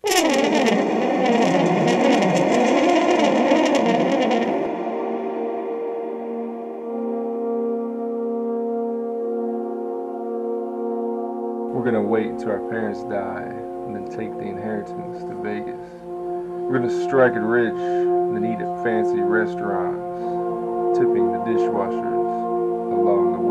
We're gonna wait until our parents die and then take the inheritance to Vegas. We're gonna strike it rich and then eat at fancy restaurants, tipping the dishwashers along the